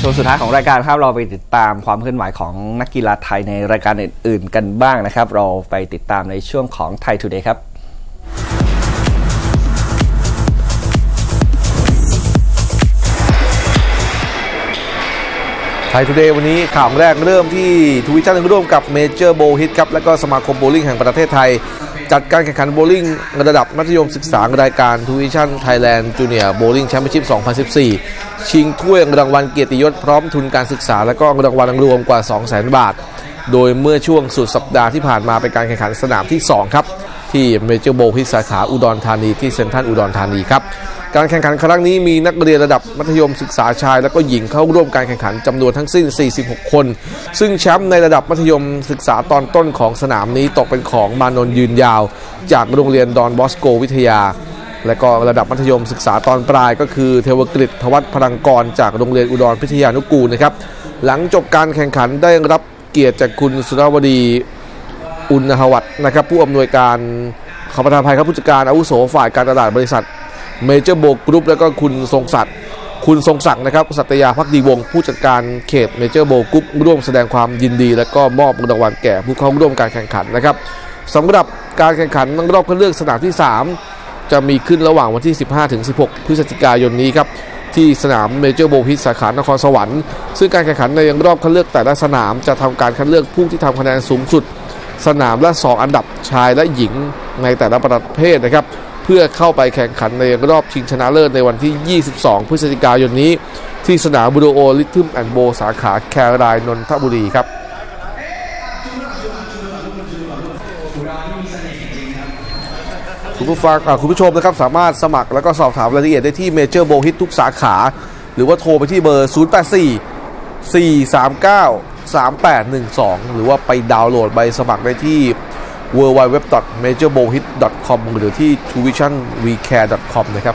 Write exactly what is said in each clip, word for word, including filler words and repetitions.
ส่วนสุดท้ายของรายการครับเราไปติดตามความเคลื่อนไหวของนักกีฬาไทยในรายการอื่นๆกันบ้างนะครับเราไปติดตามในช่วงของไทยทูเดย์ครับไทยทูเดย์วันนี้ข่าวแรกเริ่มที่ทูวิชั่นร่วมกับเมเจอร์โบว์ฮิตครับและก็สมาคมโบว์ลิ่งแห่งประเทศไทยจัดการแข่งขันโบว์ลิ่งระดับมัธยมศึกษารายการทูวิชั่นไทยแลนด์จูเนียร์โบว์ลิ่งแชมเปี้ยนชิพสองพันสิบสี่ชิงถ้วยรางวัลเกียรติยศพร้อมทุนการศึกษาและก็รางวัลรวมกว่า สองแสน บาทโดยเมื่อช่วงสุดสัปดาห์ที่ผ่านมาเป็นการแข่งขันสนามที่สองครับที่เมเจอร์โบว์ฮิตสาขาอุดรธานีที่เซ็นทรัลอุดรธานีครับการแข่งขันครั้งนี้มีนักเรียนระดับมัธยมศึกษาชายและก็หญิงเข้าร่วมการแข่งขันจำนวนทั้งสิ้นสี่สิบหกคนซึ่งแชมป์ในระดับมัธยมศึกษาตอนต้นของสนามนี้ตกเป็นของมานนท์ยืนยาวจากโรงเรียนดอนบอสโกวิทยาและก็ระดับมัธยมศึกษาตอนปลายก็คือเทวกฤษทวัฒน์พลังกรจากโรงเรียนอุดรพิทยานุกูลนะครับหลังจบการแข่งขันได้รับเกียรติจากคุณสุรวดีอุณหวัฒน์นะครับผู้อำนวยการขอประทานอภัยครับผู้จัดการอาวุโสฝ่ายการตลาดบริษัทเมเจอร์โบว์กรุ๊ปแล้วก็คุณทรงศักดิ์คุณทรงศักดิ์นะครับสัตยาภักดีวงศ์ผู้จัดการเขตเมเจอร์โบว์กรุ๊ปร่วมแสดงความยินดีและก็มอบรางวัลแก่ผู้เข้าร่วมการแข่งขันนะครับสำหรับการแข่งขันรอบคัดเลือกสนามที่สามจะมีขึ้นระหว่างวันที่สิบห้าถึงสิบหกพฤศจิกายนนี้ครับที่สนามเมเจอร์โบว์ฮิตสาขานครสวรรค์ซึ่งการแข่งขันในรอบคัดเลือกแต่ละสนามจะทำการคัดเลือกผู้ที่ทำคะแนนสูงสุดสนามละสองอันดับชายและหญิงในแต่ละประเภทนะครับเพื่อเข้าไปแข่งขันในรอบชิงชนะเลิศในวันที่ยี่สิบสองพฤศจิกายนนี้ที่สนามบูโรโอลิทึมแอนด์โบสาขาแครายนนทบุรีครับคุณผู้ฟังคุณผู้ชมนะครับสามารถสมัครแล้วก็สอบถามรายละเอียดได้ที่เมเจอร์โบว์ฮิตทุกสาขาหรือว่าโทรไปที่เบอร์ศูนย์ แปด สี่ สี่ สาม เก้า สาม แปด หนึ่ง สองหรือว่าไปดาวน์โหลดใบสมัครได้ที่ ดับเบิลยู ดับเบิลยู ดับเบิลยู ดอท เมเจอร์โบว์ฮิต ดอท คอม หรือที่ ทูวิชั่นวีแคร์ ดอท คอม นะครับ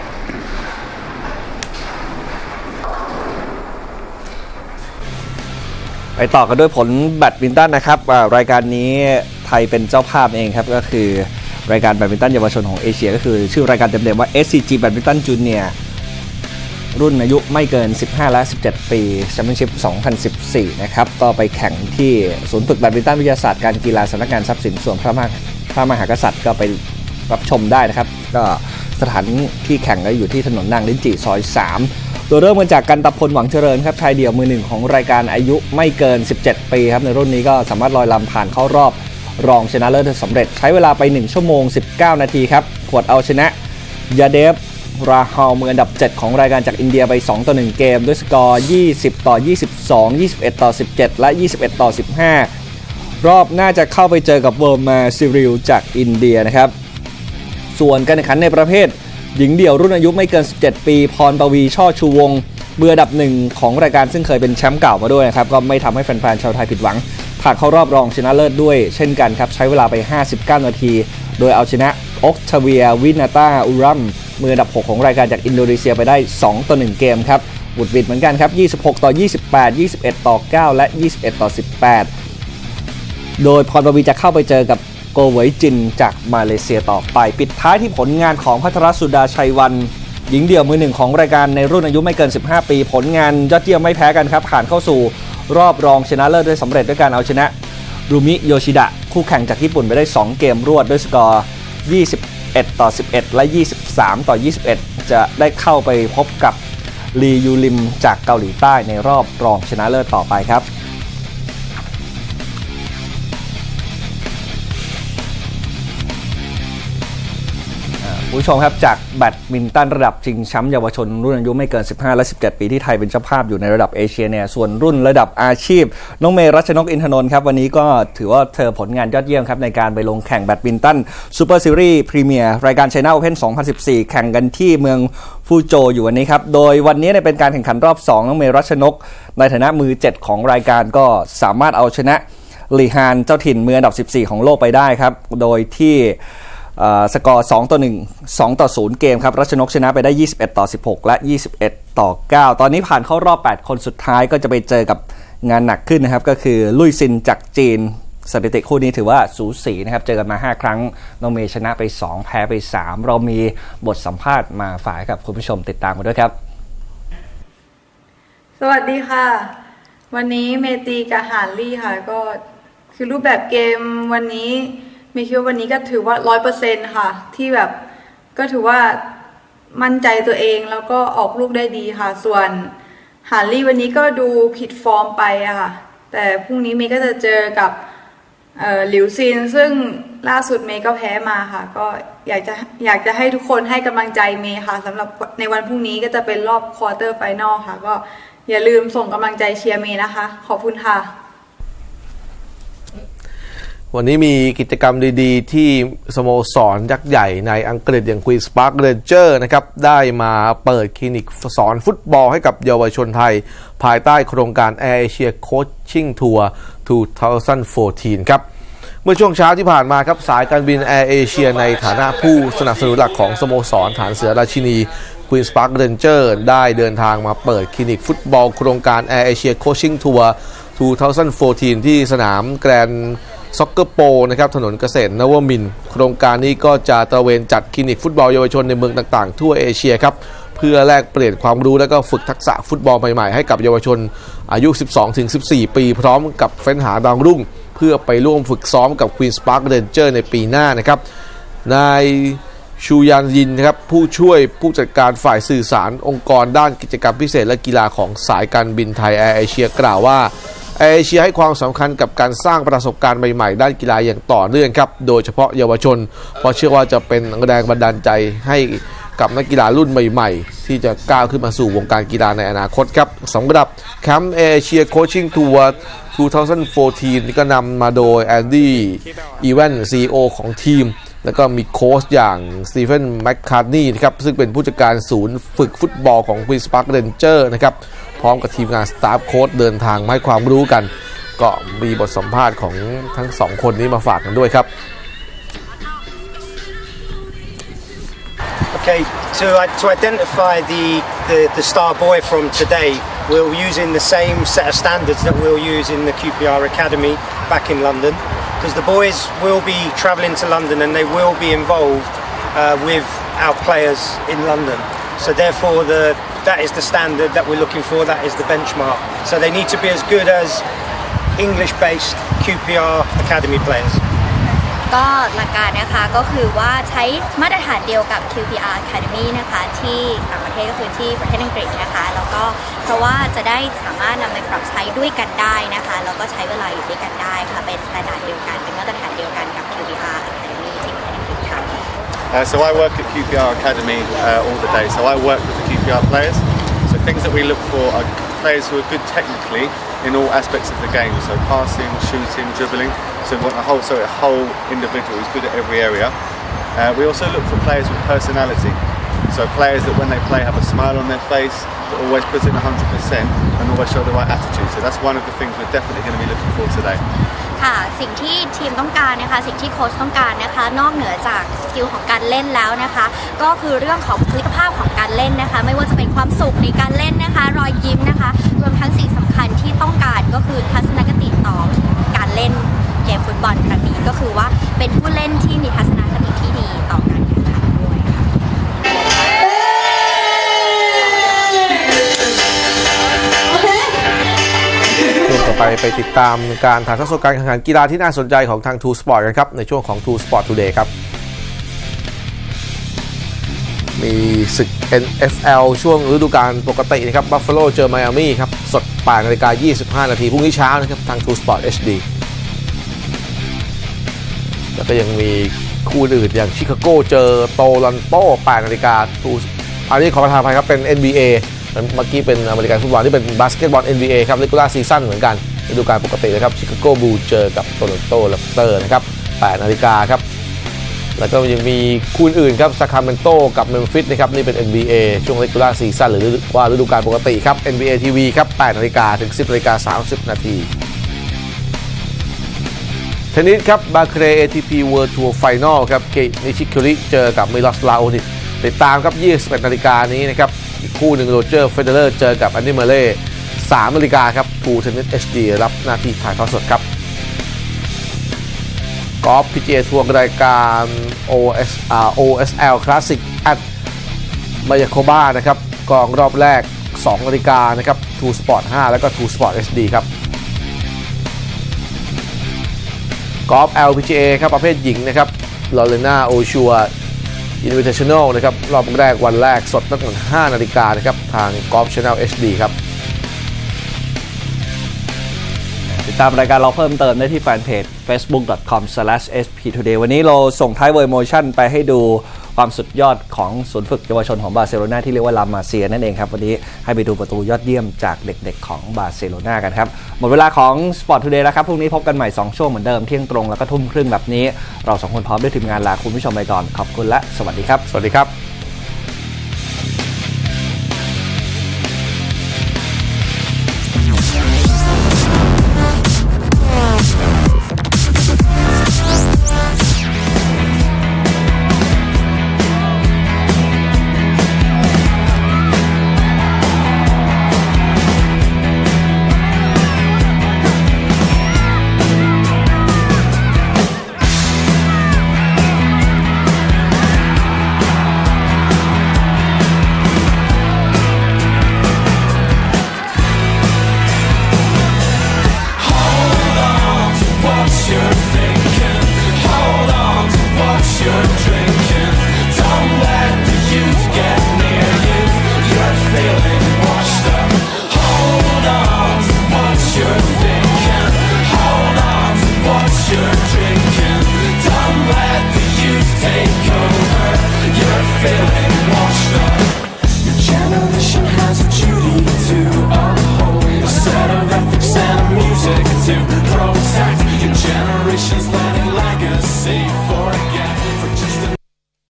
ไปต่อกันด้วยผลแบดมินตันนะครับรายการนี้ไทยเป็นเจ้าภาพเองครับก็คือรายการแบดมินตันเยาวชนของเอเชียก็คือชื่อรายการเต็มๆว่า เอส ซี จี Badminton Junior รุ่นอายุไม่เกินสิบห้าและสิบเจ็ดปีแชมเปี้ยนชิพสองพันสิบสี่นะครับก็ไปแข่งที่ศูนย์ฝึกแบดมินตันวิทยาศาสตร์การกีฬาสำนักงานทรัพย์สินส่วนพระมหาพระมหากษัตริย์ก็ไปรับชมได้นะครับก็สถานที่แข่งก็อยู่ที่ถนนนางลิ้นจี่ซอยสามโดยเริ่มกันจากกันตพลหวังเจริญครับชายเดี่ยวมือหนึ่งของรายการอายุไม่เกินสิบเจ็ดปีครับในรุ่นนี้ก็สามารถลอยลำผ่านเข้ารอบรองชนะเลิศสำเร็จใช้เวลาไปหนึ่งชั่วโมงสิบเก้านาทีครับขวดเอาชนะยาเดฟราฮาลมืออันดับเจ็ดของรายการจากอินเดียไปสองต่อหนึ่งเกมด้วยสกอร์ยี่สิบต่อยี่สิบสอง ยี่สิบเอ็ดต่อสิบเจ็ดและยี่สิบเอ็ดต่อสิบห้ารอบน่าจะเข้าไปเจอกับเวอร์มาซิริลจากอินเดียนะครับส่วนการแข่งขันในประเภทหญิงเดี่ยวรุ่นอายุไม่เกินสิบเจ็ดปีพรปวีช่อชูวงศ์มืออันดับหนึ่งของรายการซึ่งเคยเป็นแชมป์เก่ามาด้วยนะครับก็ไม่ทำให้แฟนๆชาวไทยผิดหวังผ่านเข้ารอบรองชนะเลิศด้วยเช่นกันครับใช้เวลาไปห้าสิบเก้านาทีโดยเอาชนะออกทาเวียวินาตาอุรัมมืออันดับหกของรายการจากอินโดนีเซียไปได้สองต่อหนึ่งเกมครับบุดบิดเหมือนกันครับยี่สิบหกต่อยี่สิบแปด ยี่สิบเอ็ดต่อเก้าและยี่สิบเอ็ดต่อสิบแปดโดยพรปวีจะเข้าไปเจอกับโกเวยจินจากมาเลเซียต่อไปปิดท้ายที่ผลงานของภัทรสุดาชัยวันหญิงเดี่ยวมือหนึ่งของรายการในรุ่นอายุไม่เกินสิบห้าปีผลงานยอดเยี่ยมไม่แพ้กันครับผ่านเข้าสู่รอบรองชนะเลิศได้สำเร็จด้วยการเอาชนะรูมิโยชิดะคู่แข่งจากญี่ปุ่นไปได้สองเกมรวดด้วยสกอร์ยี่สิบเอ็ดต่อสิบเอ็ดและยี่สิบสามต่อยี่สิบเอ็ดจะได้เข้าไปพบกับลียูริมจากเกาหลีใต้ในรอบรองชนะเลิศต่อไปครับผู้ชมครับจากแบดมินตันระดับชิงแชมป์เยาวชนรุ่นอายุไม่เกินสิบห้าและสิบเจ็ดปีที่ไทยเป็นเจ้าภาพอยู่ในระดับเอเชียเนี่ยส่วนรุ่นระดับอาชีพน้องเมย์รัชนกอินทนนท์ครับวันนี้ก็ถือว่าเธอผลงานยอดเยี่ยมครับในการไปลงแข่งแบดมินตันซูเปอร์ซีรีส์พรีเมียร์รายการ China Open สองพันสิบสี่แข่งกันที่เมืองฟูโจอยู่วันนี้ครับโดยวันนี้เนี่ยเป็นการแข่งขันรอบสองน้องเมย์รัชนกในฐานะมือเจ็ดของรายการก็สามารถเอาชนะลีฮานเจ้าถิ่นมืออันดับสิบสี่ของโลกไปได้ครับโดยที่สกอร์สองต่อหนึ่ง สองต่อศูนย์เกมครับรัชนกชนะไปได้ยี่สิบเอ็ดต่อสิบหกและยี่สิบเอ็ดต่อเก้าตอนนี้ผ่านเข้ารอบแปดคนสุดท้ายก็จะไปเจอกับงานหนักขึ้นนะครับก็คือลุยซินจากจีนสถิติคู่นี้ถือว่าสูสีนะครับเจอกันมาห้าครั้งน้องเมย์ชนะไปสองแพ้ไปสามเรามีบทสัมภาษณ์มาฝากกับคุณผู้ชมติดตามกันด้วยครับสวัสดีค่ะวันนี้เมตีกับฮาร์ลี่ค่ะก็คือรูปแบบเกมวันนี้เมคิดว่าวันนี้ก็ถือว่าร้อยเปอร์เซ็นต์ค่ะที่แบบก็ถือว่ามั่นใจตัวเองแล้วก็ออกลูกได้ดีค่ะส่วนฮาร์ลี่วันนี้ก็ดูผิดฟอร์มไปอะค่ะแต่พรุ่งนี้เมย์ก็จะเจอกับหลิวซินซึ่งล่าสุดเมย์ก็แพ้มาค่ะก็อยากจะอยากจะให้ทุกคนให้กำลังใจเมย์ค่ะสำหรับในวันพรุ่งนี้ก็จะเป็นรอบควอเตอร์ไฟนอลค่ะก็อย่าลืมส่งกำลังใจเชียร์เมย์นะคะขอบคุณค่ะวันนี้มีกิจกรรมดีๆที่สโมสรยักษ์ใหญ่ในอังกฤษอย่าง Queen's Park Rangers นะครับได้มาเปิดคลินิกสอนฟุตบอลให้กับเยาวชนไทยภายใต้โครงการ Air Asia Coaching Tour สองพันสิบสี่ ครับเมื่อช่วงเช้าที่ผ่านมาครับสายการบิน Air Asia ในฐานะผู้สนับสนุนหลักของสโมสรฐานเสือราชินี Queen's Park Rangers ได้เดินทางมาเปิดคลินิกฟุตบอลโครงการ Air Asia Coaching Tour สองพันสิบสี่ ที่สนามแกรนด์ซ็อกเกอร์โปนะครับถนนเกษตรนวมินทร์โครงการนี้ก็จะตระเวนจัดคลินิกฟุตบอลเยาวชนในเมืองต่างๆทั่วเอเชียครับเพื่อแลกเปลี่ยนความรู้และก็ฝึกทักษะฟุตบอลใหม่ๆให้กับเยาวชนอายุ สิบสองถึงสิบสี่ ปีพร้อมกับเฟ้นหาดาวรุ่งเพื่อไปร่วมฝึกซ้อมกับ Queen's Park Rangers ในปีหน้านะครับนายชูยันยินนะครับผู้ช่วยผู้จัดการฝ่ายสื่อสารองค์กรด้านกิจกรรมพิเศษและกีฬาของสายการบินไทยแอร์เอเชียกล่าวว่าแอร์เอเชียให้ความสำคัญกับการสร้างประสบการณ์ใหม่ๆด้านกีฬาอย่างต่อเนื่องครับโดยเฉพาะเยาวชนเพราะเชื่อว่าจะเป็นแรงบันดาลใจให้กับนักกีฬารุ่นใหม่ๆที่จะก้าวขึ้นมาสู่วงการกีฬาในอนาคตครับสำหรับแคมป์แอร์เอเชียโคชชิ่งทัวร์สองพันสิบสี่นี่ก็นำมาโดยแอนดี้อีแวน ซี อี โอ ของทีมแล้วก็มีโค้ชอย่างสตีเฟนแมคคาร์ทนีย์นะครับซึ่งเป็นผู้จัดการศูนย์ฝึกฟุตบอลของ Queen's Park Rangers นะครับพร้อมกับทีมงานสตาฟโค้ชเดินทางมาให้ความรู้กันก็มีบทสัมภาษณ์ของทั้งสองคนนี้มาฝากกันด้วยครับ Okay, to, uh, to identify the, the, the star boy from today, we're using the same set of standards that we'll use in the Q P R Academy back in London, because the boys will be travelling to London and they will be involved uh, with our players in London. So therefore, the, that is the standard that we're looking for, that is the benchmark. So they need to be as good as English-based Q P R Academy players. ก็หลักการนะคะก็คือว่าใช้มาตรฐานเดียวกับ คิว พี อาร์ Academy นะคะที่ต่างประเทศก็คือที่ประเทศอังกฤษนะคะแล้วก็เพราะว่าจะได้สามารถนำไปปรับใช้ด้วยกันได้นะคะแล้วก็ใช้เวลาอยู่ด้วยกันได้ค่ะเป็นมาตรฐานเดียวกันเป็นมาตรฐานเดียวกันกับ คิว พี อาร์ Academy ที่ประเทศอังกฤษค่ะ Uh, so I work at Q P R Academy uh, all the day. So I work with the Q P R players. So things that we look for are players who are good technically in all aspects of the game. So passing, shooting, dribbling. So we want a whole, so a whole individual who's good at every area. Uh, we also look for players with personality. So players that when they play have a smile on their face, that always put in one hundred percent and always show the right attitude. So that's one of the things we're definitely going to be looking for today. ค่ะสิ่งที่ทีมต้องการนะคะสิ่งที่โค้ชต้องการนะคะนอกเหนือจากสกิลของการเล่นแล้วนะคะก็คือเรื่องของบุคลิกภาพของการเล่นนะคะไม่ว่าจะเป็นความสุขในการเล่นนะคะรอยยิ้มนะคะรวมทั้งสิ่งสำคัญที่ต้องการก็คือทัศนคติต่อการเล่นเกมฟุตบอลครั้งนี้ก็คือว่าเป็นผู้เล่นที่มีทัศนคติที่ดีต่อการแข่งขันด้วยค่ะต่อไปไปติดตามการถ่ายทอดสดการแข่งขันกีฬาที่น่าสนใจของทาง ทู Sport กันครับในช่วงของ ทู Sport Today ครับมีศึก เอ็น เอฟ แอล ช่วงฤดูกาลปกตินะครับ Buffalo เจอ Miami ครับสด แปดนาฬิกายี่สิบห้านาทีพรุ่งนี้เช้านะครับทาง ทู Sport เอช ดี แล้วก็ยังมีคู่อื่นอย่างชิคาโกเจอโตลอนโต แปดนาฬิกาอันนี้ขอประทานอภัยครับเป็น เอ็น บี เอเมื่อกี้เป็นอเมริกันฟุตบอลที่เป็นบาสเกตบอล เอ็น บี เอ ครับ Regular Season เหมือนกันฤดูกาลปกตินะครับชิคาโกบูลเจอกับโตลอนโตแรปเตอร์นะครับแปดนาฬิกาครับแล้วก็ยังมีคู่อื่นครับซาคราเมนโตกับเมมฟิสนะครับนี่เป็น เอ็น บี เอ ช่วง Regular Season หรือว่าฤดูกาลปกติครับ เอ็น บี เอ ที วี ครับแปดนาฬิกาถึง สิบนาฬิกาสามสิบนาทีเทนนิสครับบาเคร เอ ที พี World Tour Final ครับเกตนิชิคุริเจอกับมิลอสลาโอนิชติดตามครับยี่สิบเอ็ดนาฬิกานี้นะครับอีกคู่หนึ่งโรเจอร์เฟเดอร์เจอกับแอนดี้เมเล่สามนาฬิกาครับทูเทนนิส เอช ดี รับหน้าที่ถ่ายทอดสดครับกอล์ฟ พี จี เอ ทัวร์รายการ โอ เอส อาร์ โอ เอส แอล Classic at มายาโคบ้านะครับกองรอบแรกสองนาฬิกานะครับ ทูสปอร์ตห้าแล้วก็ ทูสปอร์ต เอช ดี ครับกอล์ฟ แอล พี จี เอ ครับประเภทหญิงนะครับลอเรน่าโอชัวอินวิเทชันแนลนะครับรอบแรกวันแรกสดตั้งแต่ห้านาฬิกานะครับทางกอล์ฟ Channel เอช ดี ครับติดตามรายการเราเพิ่มเติมได้ที่แฟนเพจ เฟซบุ๊ก ดอท คอม สแลช เอส พี ทูเดย์ วันนี้เราส่งท้ายเวอร์โมชั่นไปให้ดูความสุดยอดของศูนย์ฝึกเยาวชนของบาร์เซโลนาที่เรียกว่าลามาเซียนั่นเองครับวันนี้ให้ไปดูประตูยอดเยี่ยมจากเด็กๆของบาร์เซโลนากันครับหมดเวลาของ Sport Today แล้วครับพรุ่งนี้พบกันใหม่สองช่วงเหมือนเดิมเที่ยงตรงแล้วก็ทุ่มครึ่งแบบนี้เราสองคนพร้อมด้วยทีมงานลาคุณผู้ชมไปก่อนขอบคุณและสวัสดีครับสวัสดีครับ